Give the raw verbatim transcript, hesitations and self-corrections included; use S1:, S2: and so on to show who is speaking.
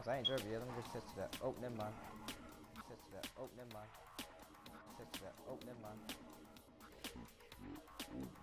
S1: Nice, I ain't derby yet. Let me just sit to that. Oh, never mind. Sit to that. Oh, never mind. Sit to that. Oh, never mind.